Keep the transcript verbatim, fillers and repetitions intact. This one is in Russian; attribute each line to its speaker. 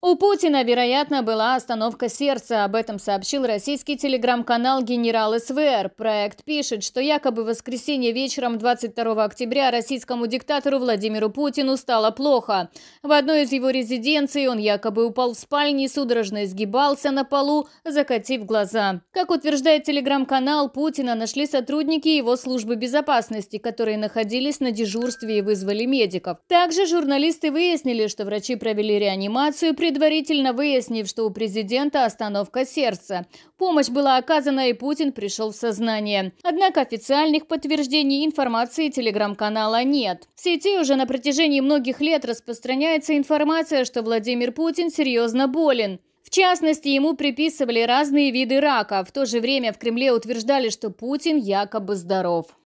Speaker 1: У Путина, вероятно, была остановка сердца. Об этом сообщил российский телеграм-канал «Генерал СВР». Проект пишет, что якобы в воскресенье вечером двадцать второго октября российскому диктатору Владимиру Путину стало плохо. В одной из его резиденций он якобы упал в спальне и судорожно изгибался на полу, закатив глаза. Как утверждает телеграм-канал, Путина нашли сотрудники его службы безопасности, которые находились на дежурстве и вызвали медиков. Также журналисты выяснили, что врачи провели реанимацию, предварительно выяснив, что у президента остановка сердца. Помощь была оказана, и Путин пришел в сознание. Однако официальных подтверждений информации телеграм-канала нет. В сети уже на протяжении многих лет распространяется информация, что Владимир Путин серьезно болен. В частности, ему приписывали разные виды рака. В то же время в Кремле утверждали, что Путин якобы здоров.